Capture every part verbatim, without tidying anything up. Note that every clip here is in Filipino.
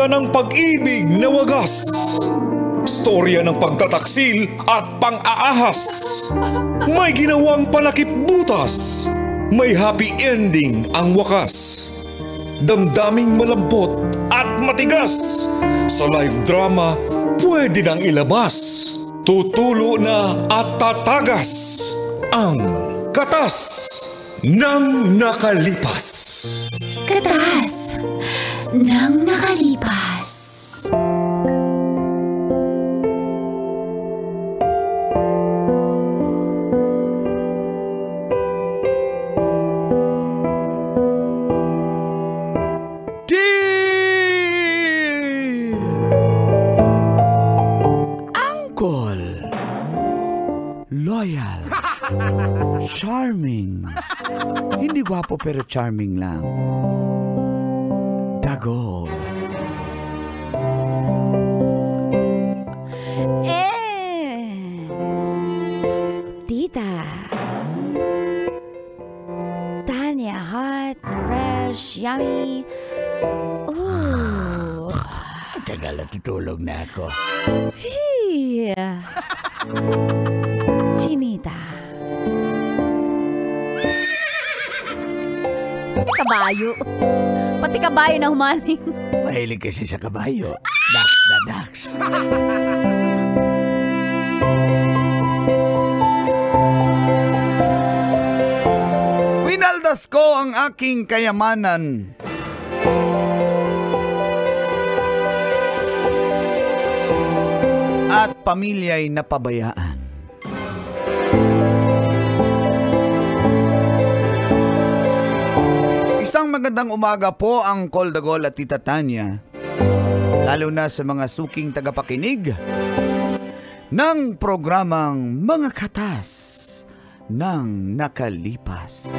Storya ng pag-ibig na wagas. Storya ng pagtataksil at pang-aahas. May ginawang panakip butas. May happy ending ang wakas. Damdaming malampot at matigas. Sa live drama, pwede nang ilabas. Tutulo na at tatagas. Ang Katas ng Nakalipas. Katas ng Nakalipas. Loyal, charming, hindi gwapo pero charming lang. Dagol. Eh, Tita. Tanya, hot, fresh, yummy. Ooh. Tagal na tutulog na ako. Hey. Chinita. Kabayo. Pati kabayo na humaling. Mahilig kasi sa kabayo. Dax na dax. Winaldas ko ang aking kayamanan. At pamilya'y napabayaan. Isang magandang umaga po ang Koldagol at Tita Tanya, lalo na sa mga suking tagapakinig ng programang Mga Katas ng Nakalipas.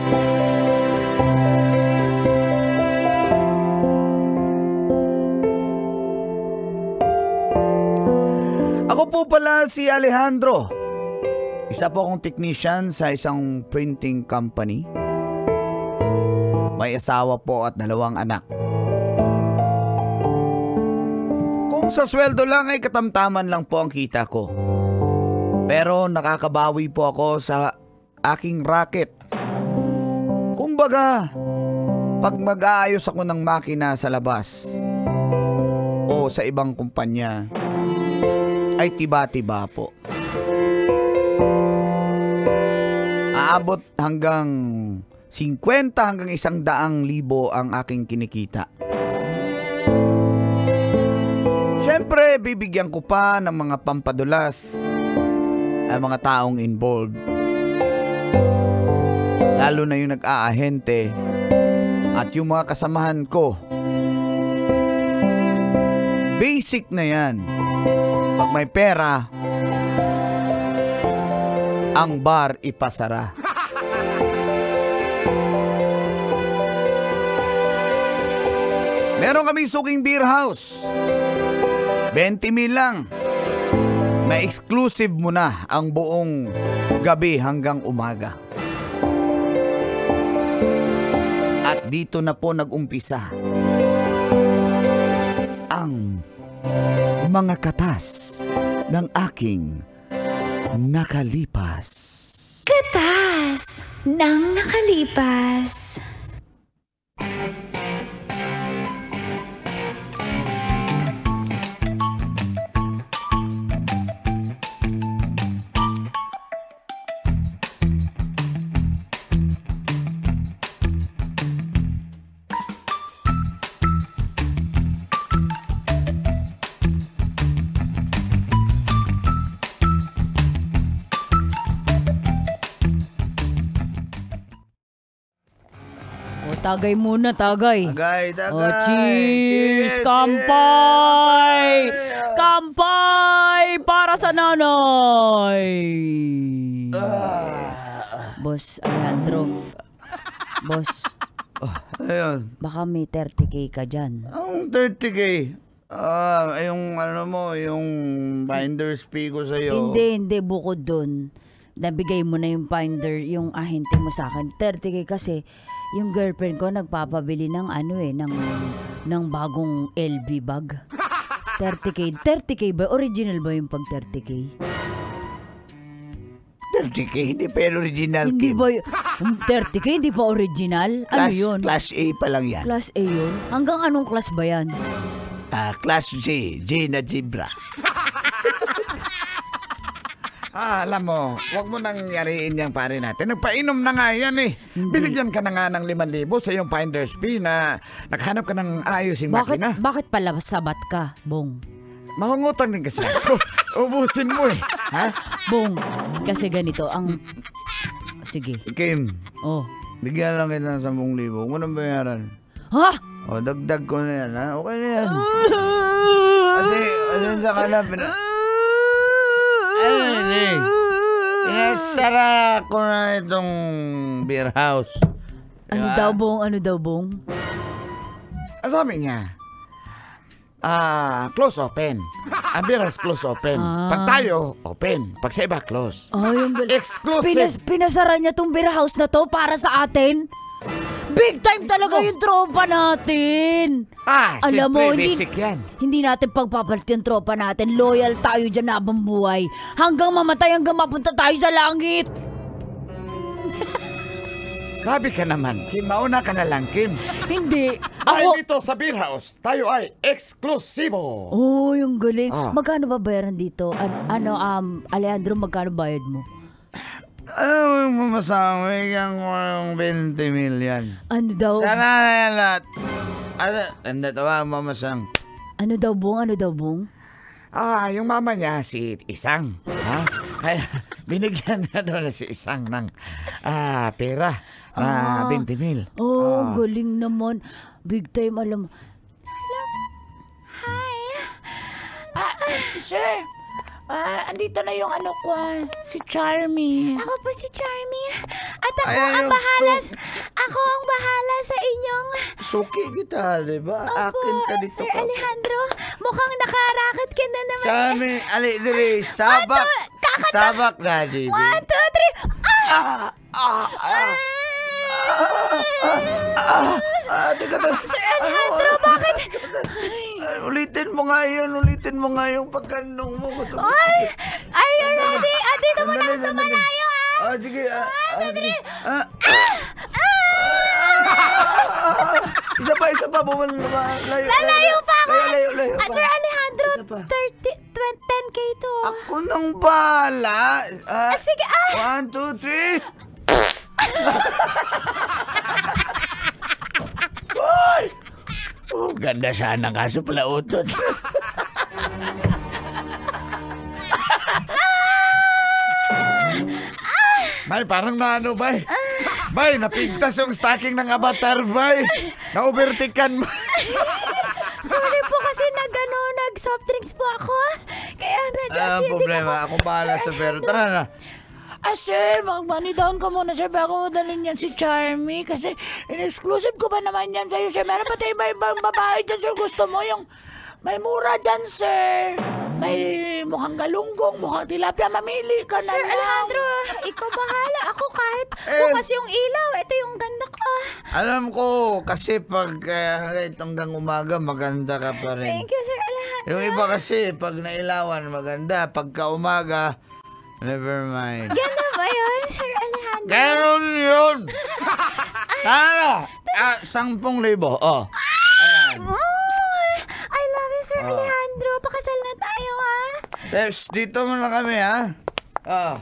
Ako po pala si Alejandro. Isa po akong technician sa isang printing company. May asawa po at dalawang anak. Kung sa sweldo lang ay katamtaman lang po ang kita ko. Pero nakakabawi po ako sa aking racket. Kumbaga, pag mag-aayos ako ng makina sa labas o sa ibang kumpanya, ay tiba-tiba po. Aabot hanggang fifty hanggang isang daang libo ang aking kinikita. Siyempre, bibigyan ko pa ng mga pampadulas ang mga taong involved. Lalo na yung nag-aahente at yung mga kasamahan ko. Basic na yan. Pag may pera, ang bar ipasara. Meron kaming suking beer house. twenty mil lang. May exclusive mo na ang buong gabi hanggang umaga. At dito na po nag-umpisa ang mga katas ng aking nakalipas. Katas ng Nakalipas. Tagay muna, tagay. Tagay, tagay. Oh, cheers! Cheers! Kampay! Kampay para sa nanay! Ah. Boss Alejandro. Boss. Oh, ayun. Baka may thirty K ka dyan. Ang thirty K. Ah, yung ano mo, yung finder's fee ko sa'yo. Hindi, hindi. Bukod dun. nabigay mo na yung binder, yung ahente mo sa akin. thirty K kasi, yung girlfriend ko nagpapabili ng ano eh, ng, ng bagong L V bag. thirty K. thirty K ba? Original ba yung pag thirty K? thirty K, hindi pa yung original, Hindi Kim. ba y- um, thirty K, hindi pa original? Ano Class, yun? Class A pa lang yan. Class A yun? Hanggang anong class ba yan? Ah, Class J, J na Zebra. Ah, alam mo, wag mo nang yariin yung pare natin. Nagpainom na nga yan eh. Binigyan ka na nga ng limang libo sa iyong finder's fee na naghanap ka ng ayosing Bakit, makina. bakit pala sabat ka, Bong? Mahungutang din kasi ako. Ubusin mo eh. Ha? Bong, kasi ganito, ang... Sige. Kim, Oh. bigyan lang kita ng sampung libo. Huwag mo nang bayaran. Ha? O, dagdag ko na yan, ha? Okay na yan. Kasi, asensya ka na. Pina... Ay, hindi. Inasara ko na itong beer house. Ano Diba? daw, Bong? Ano daw, Bong? Ang sabi niya, ah, close open. Ang beer house close open. Pag tayo, open. Pag sa iba, close. Oh, yung gal- Exclusive. Pinas, pinasara niya tong beer house na to para sa atin. Big time talaga yung tropa natin. Ah, Alam mo, siyempre, hindi, basic yan. hindi natin pagpapalit yung tropa natin. Loyal tayo dyan habang buhay. Hanggang mamatay, hanggang mapunta tayo sa langit. Grabe ka naman, Kim. Mauna ka na lang, Kim. Hindi. Dahil Ako... dito sa beer house, tayo ay eksklusibo. Oh, yung galing. Ah. Magkano ba bayaran dito? An- ano, um, Alejandro, magkano bayad mo? Ano yung mamasang? Bigyan ko ng twenty million. Ano daw? Sana na yan lahat. Ano? Tanda tawa, mamasang. Ano daw, Bong? Ano daw, Bong? Ah, yung mama niya, si Isang. Ha? Kaya binigyan na doon si Isang ng ah, pera na twenty mil. Oh, Ah. galing naman. Big time, alam. Sir, ah, andito na yung ano ko, ah, si Charmy. Ako po si Charmy. At ako Ayan ang yung bahala. soup. Ako ang bahala sa inyong... Suki kita, di ba? Akin ka dito. Sir Alejandro, mukhang nakaraket ka na naman. Chami, ali, dili, sabak. kakanta- Sabak na, J B. One, two, three. Ah! Ah, ah, ah. Ah, teka, teka. Sir Alejandro, bakit? Ay, ulitin mo nga yun, ulitin mo nga yung pagkanong mo. Gusto mo- Ay, are you ready? Ah, dito mo na Sandali, ako sa sandali. malayo, ah. Ah, sige. Ah, ah, sige. Ah. Isa pa, isa pa. Bumal na ba? Layo, Lalayo pa ako. Layo, layo, layo Ah, pa. Sir Alejandro, Isa pa. thirty, twenty, ten K to. Ako nang bala. Ah, Ah, sige, ah. One, two, three. Ay! Oh, ganda sana kaso pala utot. Bay, parang naano, bay. Bay, napigtas yung stocking ng avatar, bay. Na-overtikan mo. Sorry po kasi nag-ano, nag-soft drinks po ako. Kaya medyo Ah, acidic problema. ako. Akong bahala sa pero. Tara na. Ah, sir, mag-money down ka muna, sir, bago dalhin yan si Charmy. Kasi in-exclusive ko ba naman yan sa'yo, sir? Meron pa tayo iba ibang babae dyan, sir. Gusto mo yung may mura dyan, sir. May mukhang galunggong, mukhang tilapia. Mamili ka na Sir lang. Alejandro, ikaw bahala. Ako kahit Eh. bukas yung ilaw, ito yung ganda ko. Alam ko, kasi pag uh, hanggang umaga, maganda ka pa rin. Thank you, Sir Alejandro. Yung iba kasi, pag nailawan, maganda. Pagka umaga, never mind. Ganda ba yun, Sir Alejandro? Ganon yun! Tara! Ah, sampung libo. Oh. Ayan. Oh, I love you, Sir Alejandro. Pakasal na tayo, ha? Yes, dito muna kami, ha? Ah.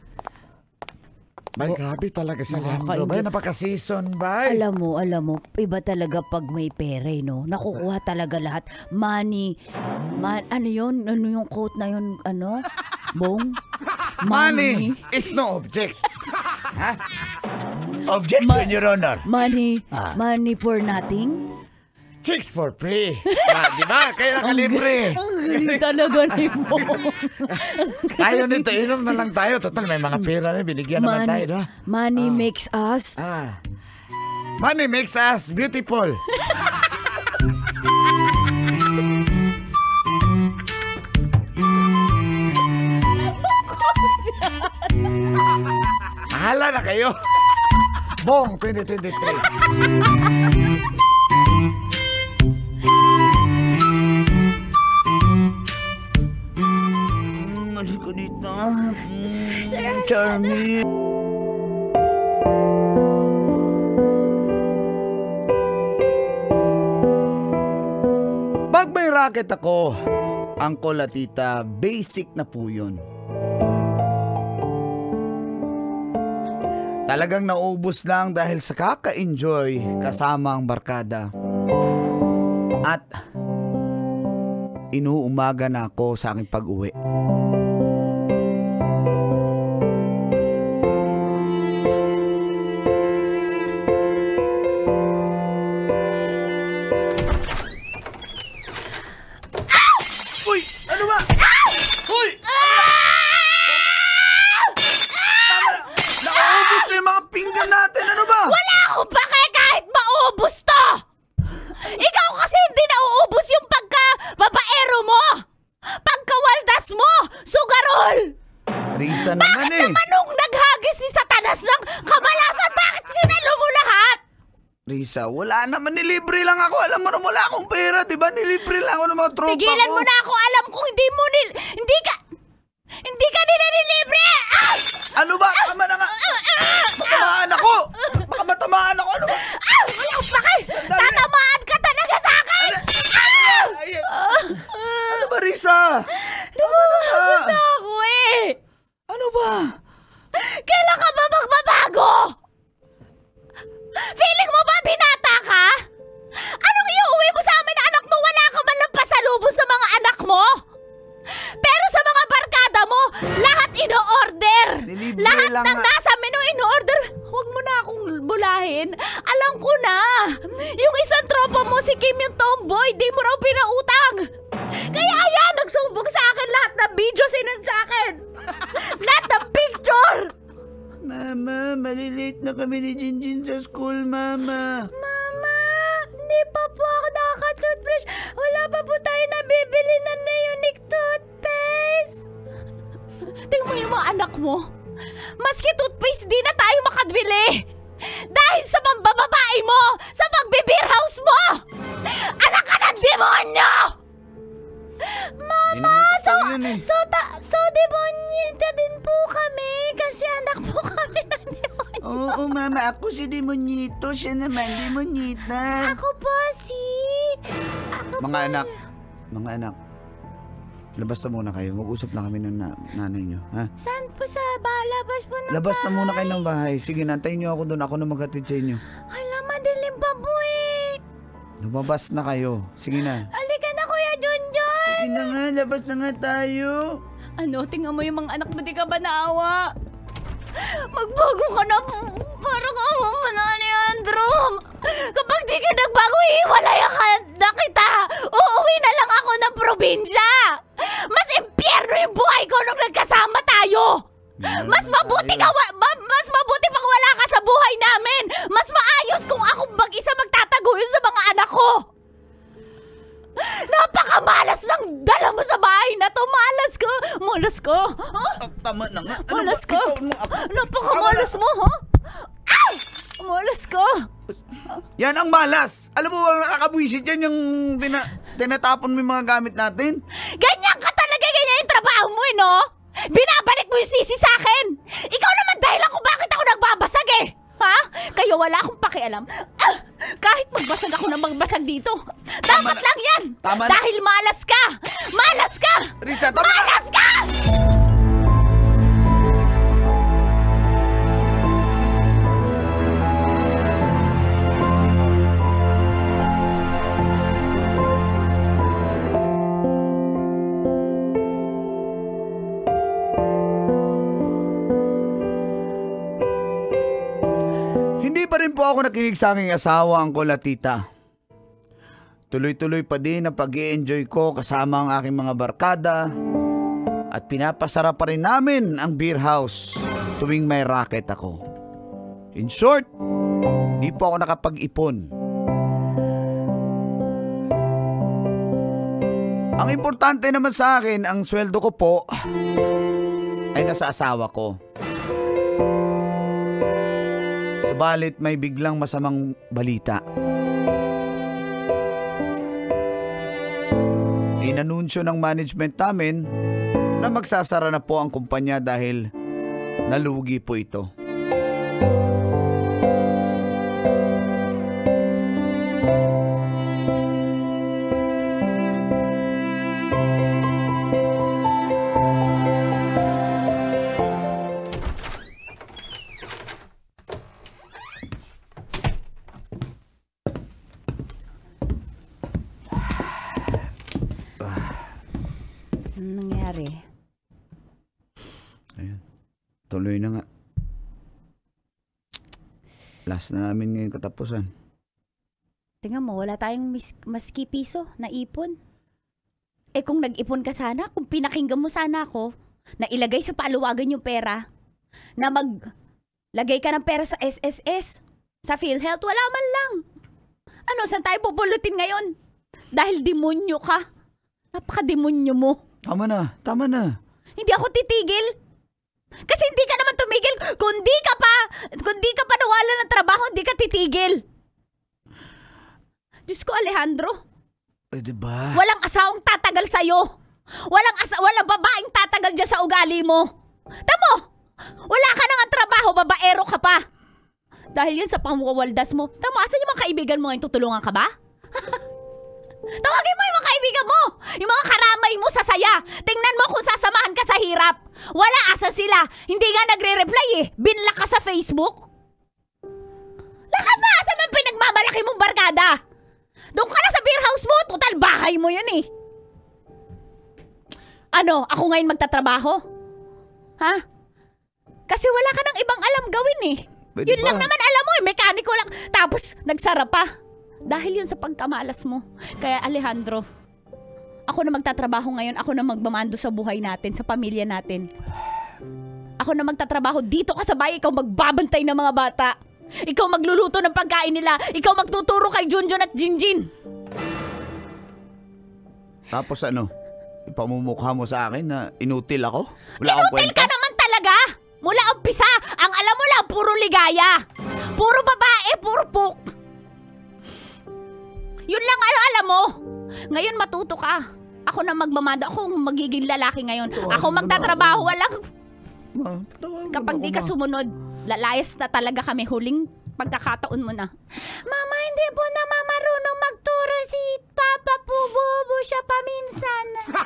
Bay, grabe talaga sa Leandro. Bay, napaka-season, bay. Alam mo, alam mo, iba talaga pag may pera, eh, no? Nakukuha talaga lahat. Money. Man, ano yun? Ano yung quote na yun? Ano? Bong? Money is no object. Ha? Objection, Ma- Your Honor. Money. Ah. Money for nothing? Chicks for free. Ah, di ba? Kaya nakalibre. Ang galing talaga ni mo. Tayo nito, inom na lang tayo. Total, may mga pera na binigyan naman tayo, no? money makes us. Ah. Money makes us beautiful. na kayo. Bong twenty twenty-three. Mm, alis ko dito. Mm, Charmy. Pag may racket ako, Uncle at Tita, basic na po yun. Talagang nauubos lang dahil sa kaka-enjoy kasama ang barkada. At inuumaga na ako sa aking pag-uwi. Uy! Ano ba? Uy! Nauubos na yung mga pinggan natin. Ano ba? Wala akong pake kahit maubos to! Ikaw kasi hindi nauubos yung pagka-babaero mo! Pagkawaldas mo! Sugarol! Risa naman Bakit eh. naman nung naghagis si Satanas ng kamalasan, bakit sinalo mo lahat? Risa, wala naman, nilibre lang ako. Alam mo na wala akong pera, di ba? Nilibre lang ako ng mga tropa ko. Tigilan mo na ako, alam kong hindi mo nil... Hindi ka... Hindi ka nila nilibre! Ah! Ano ba? Tama na nga. Matamaan ako. Baka matamaan ako. Ano ba? Ah! Wala akong pake! Tatamaan ka talaga sa akin! Ah! Ay, ano ba, Risa? Lumabot na ako eh! Ano ba? Kailan ka ba magbabago? Feeling mo ba binata ka? Anong iuwi mo sa amin na anak mo? Wala ka man lang pasalubong sa mga anak mo? Pero sa mga barkada mo, lahat ino-order. Nilibre Lahat lang ng nga. nasa menu ino-order. Huwag mo na akong bulahin. Alam ko na. Yung isang tropa mo, si Kim yung tomboy, di mo raw pinautang. Kaya ayan, nagsumbong sa akin lahat ng video sinend sa akin. Lahat ng picture. Mama, malilate na kami ni Jinjin sa school, Mama. Mama, hindi pa po ako nakaka-toothbrush. Wala pa po tayo nabibili na Neonic toothpaste. Tingnan mo yung mga anak mo. Maski toothpaste, di na tayo makabili. Dahil sa pambababae mo, sa pagbe-beer house mo. Anak ka ng demonyo! Mama, so, eh. so, ta, so demonyenta din po kami kasi anak po kami ng demonyo. Oo, Mama. Ako si Demonyito. Siya naman, Demonyita. Ako po si... Ako Mga po. anak. Mga anak. Labas na muna kayo. Mag-usap lang kami ng na- nanay nyo. Ha? Saan po sa balabas po ng Labas na bahay? muna kayo ng bahay. Sige, nantayin nyo ako doon. Ako na maghatid sa inyo. Hala, madilim pa po eh. Lumabas na kayo. Sige na. Halika na, Kuya Junjun. Sige na nga. Labas na nga tayo. Ano, tingnan mo yung mga anak mo, di ka ba naawa? Magbago ka na po. Parang awa mo na, Leandro. Kapag di ka nagbago, iwalay ka na kita. Uuwi na lang ako ng probinsya. Mas impyerno yung buhay ko nung nagkasama tayo. Mas mabuti ka, wa- ma- mas mabuti pang wala ka sa buhay namin. Mas maayos kung ako mag-isa magtataguyod sa mga anak ko. Napakamalas ng dala mo sa bahay na to. Malas ka. Malas ka. Huh? Oh, tama na nga. Ano Malas ba? ka. Ikaw mo ako. Napakamalas mo, ha? Ah! Malas ka. Yan ang malas. Alam mo ba nakakabwisit yan yung bina- tinatapon mo yung mga gamit natin? Ganyan ka talaga. Ganyan yung trabaho mo, eh, no? Binabalik mo yung sisi sa akin. Ikaw naman dahilan kung bakit ako nagbabasag, eh. Ha? Kayo wala akong pakialam. Ah! Kahit magbasag ako na magbasag dito. Dapat na. lang yan. Tama na. Dahil malas ka. Malas ka. Risa, tama na. Malas ka! Hindi pa rin po ako nakinig sa aking asawa, Uncle at Tita. Tuloy-tuloy pa din ang pag-i-enjoy ko kasama ang aking mga barkada at pinapasarap pa rin namin ang beer house tuwing may racket ako. In short, di po ako nakapag-ipon. Ang importante naman sa akin, ang sweldo ko po ay nasa asawa ko. Subalit may biglang masamang balita. Inanunsyo ng management namin na magsasara na po ang kumpanya dahil nalugi po ito. Tuloy na nga. Last na namin ngayon katapusan. Tingnan mo, wala tayong mis- maski piso na ipon. Eh kung nag-ipon ka sana, kung pinakinggan mo sana ako, na ilagay sa paluwagan yung pera, na maglagay ka ng pera sa S S S, sa PhilHealth, wala man lang. Ano, saan tayo pupulutin ngayon? Dahil demonyo ka. Napaka-demonyo mo. Tama na, tama na. Hindi ako titigil. Kasi hindi ka naman tumigil. Kung di ka pa, kung di ka pa nawala ng trabaho, hindi ka titigil. Diyos ko, Alejandro. Eh, diba? Walang asawang tatagal sa'yo. Walang, asa walang babaeng tatagal dyan sa ugali mo. Tamo, wala ka na nga trabaho, babaero ka pa. Dahil yan sa pamwawaldas mo. Tamo, asan yung mga kaibigan mo ngayon? Tutulungan ka ba? Tawagin mo yung mga kaibigan mo. Yung mga karamay mo sa saya. Tingnan mo kung sasamahan ka sa hirap. Wala, asan sila? Hindi nga nagre-reply eh. Binlock ka sa Facebook. Lakas na, asan man pinagmamalaki mong barkada? Doon ka na sa beer house mo. Total, bahay mo yun eh. Ano, ako ngayon magtatrabaho? Ha? Kasi wala ka ng ibang alam gawin eh. Pwede yun ba? Lang naman alam mo eh, mekaniko lang. Tapos, nagsara pa. Dahil yun sa pagkamalas mo. Kaya Alejandro, ako na magtatrabaho ngayon, ako na magmamando sa buhay natin, sa pamilya natin. Ako na magtatrabaho, dito ka sa bahay, ikaw magbabantay ng mga bata. Ikaw magluluto ng pagkain nila, ikaw magtuturo kay Junjun at Jinjin. Tapos ano, ipamumukha mo sa akin na inutil ako? Wala akong inutil kwenta? Ka naman talaga! Mula umpisa, ang alam mo lang, puro ligaya. Puro babae, puro puk. Yun lang ano alam mo. Ngayon matuto ka. Ako na magmamanda. Ako magiging lalaki ngayon. Tawag ako magtatrabaho. Walang... Ma, kapag di ka sumunod, lalayas na talaga kami. Huling pagkakataon mo na. Mama, hindi po na marunong magturo si Papa po. Bobo siya paminsan.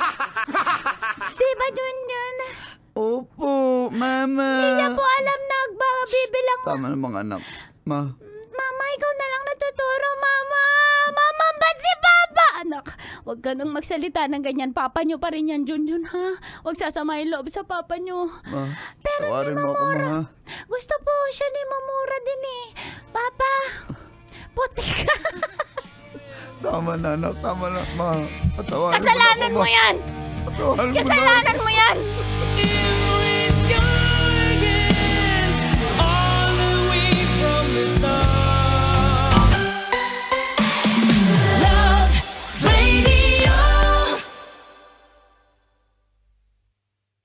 Diba dun yun? Opo, Mama. Hindi niya po alam na bibilang... Tama na mga anak. Ma. Mama, ikaw na lang natuturo, Mama. Mama, ba't si Papa? Anak, huwag ka nang magsalita ng ganyan. Papa nyo pa rin yan, Junjun, ha? Huwag sasama yung loob sa Papa nyo. Ma, pero tawarin ni mo ako, Ma. Gusto po siya ni Mamura din eh. Papa, puti ka. Tama na, anak. Tama na, Ma. Patawarin Kasalanan mo, mo yan. Patawarin mo Kasalanan mo yan.